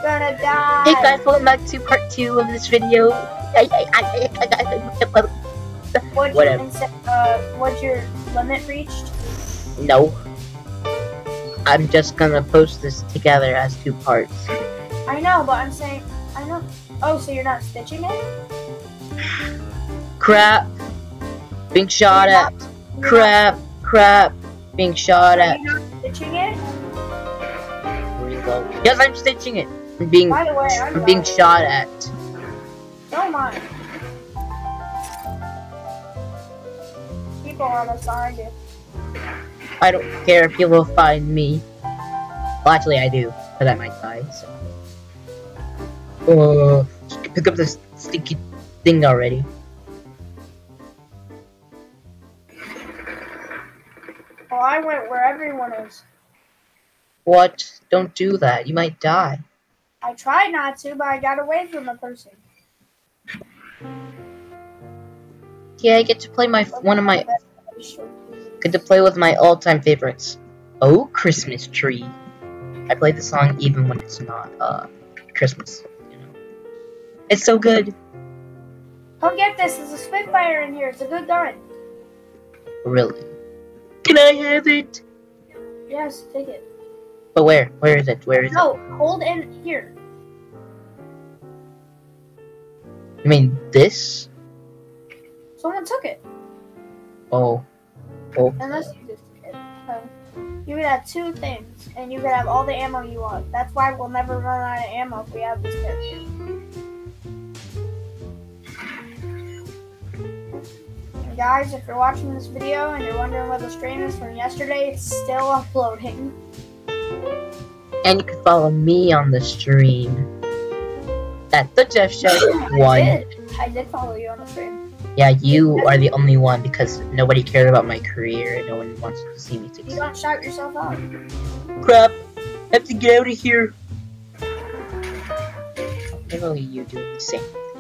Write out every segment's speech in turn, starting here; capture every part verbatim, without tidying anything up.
gonna die. Hey guys, welcome back to part two of this video. I, I, I, I, I, I, What's Whatever. your, uh, what's your limit reached? No. I'm just gonna post this together as two parts. I know, but I'm saying, I know. Oh, so you're not stitching it? Crap. Being shot at. Crap. Crap. Being shot Are at. you not stitching it? Reload. Yes, I'm stitching it. I'm being, By the way, I'm I'm being dying. shot at. Don't mind. People are almost behind you. I don't care if people find me. Well, actually, I do, because I might die. So. Oh, pick up this sticky thing already. Well, I went where everyone is. What? Don't do that. You might die. I tried not to, but I got away from a person. Yeah, I get to play my one of my get to play with my all-time favorites. Oh, Christmas tree. I play the song even when it's not uh Christmas. You know, it's so good. Come get this. There's a Spitfire in here. It's a good gun. Really? Can I have it? Yes, take it. But where? Where is it? Where is No, hold in here. it? You mean this? Someone took it. Oh. Oh. Unless you just took it. Um, you could have two things, and you could have all the ammo you want. That's why we'll never run out of ammo if we have this character. And guys, if you're watching this video and you're wondering where the stream is from yesterday, it's still uploading. And you can follow me on the stream at the Jeff Show I one. did. I did follow you on the stream. Yeah, you are the only one because nobody cared about my career and no one wants to see me You succeed. don't shout yourself out. Crap! I have to get out of here. Literally, you do the same.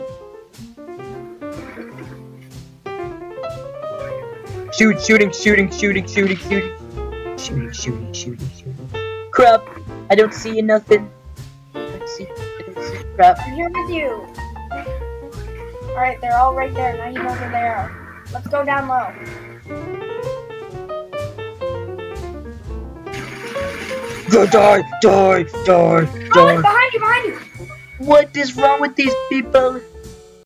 Shoot! Shooting! Shooting! Shooting! Shooting! Shooting! Shooting! Shooting! Shooting! Shooting! Crap! I don't see you nothing. I don't see. I don't see crap. I'm here with you. Alright, they're all right there. Now you know where they are. Let's go down low. Go die! Die! Die! Oh, Die! behind you, behind you! What is wrong with these people?